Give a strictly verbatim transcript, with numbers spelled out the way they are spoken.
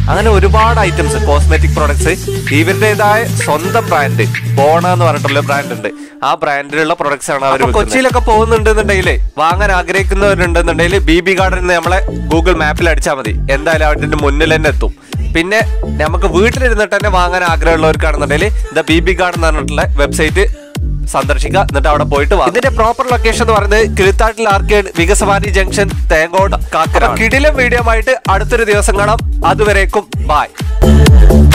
അങ്ങനെ ഒരുപാട് items cosmetic products ഇവരുടേതായ സ്വന്തം ബ്രാൻഡ് ബോണ എന്ന് പറഞ്ഞിട്ടുള്ള ബ്രാൻഡ് ഉണ്ട്. ആ ബ്രാൻഡിലുള്ള പ്രൊഡക്ട്സ് ആണ് അവർ. കൊച്ചിയിലൊക്കെ പോകുന്നുണ്ടെന്നുണ്ടെങ്കിൽ വാങ്ങാൻ ആഗ്രഹിക്കുന്നവരുണ്ടെന്നുണ്ടെങ്കിൽ ബി ബി ഗാർഡൻ നമ്മളെ ഗൂഗിൾ മാപ്പിൽ അടിച്ചാൽ മതി, എന്തായാലും അതിന്റെ മുന്നിൽ തന്നെ എത്തും. പിന്നെ നമുക്ക് വീട്ടിലിരുന്നിട്ട് തന്നെ വാങ്ങാൻ ആഗ്രഹമുള്ളവർക്കാണെന്നുണ്ടെങ്കിൽ ദ ബി ബി ഗാർഡൻ എന്ന് പറഞ്ഞിട്ടുള്ള വെബ്സൈറ്റ് സന്ദർശിക്കുക, എന്നിട്ട് അവിടെ പോയിട്ട് വാങ്ങുക. ഇതിന്റെ പ്രോപ്പർ ലൊക്കേഷൻ എന്ന് പറയുന്നത് കിളിത്താട്ടിൽ ആർക്കേഡ്, വികസവാരി ജംഗ്ഷൻ, തേങ്കോട്, കാക്കര. കിടിലം വീഡിയോ ആയിട്ട് അടുത്തൊരു ദിവസം കാണാം. അതുവരേക്കും ബായ്.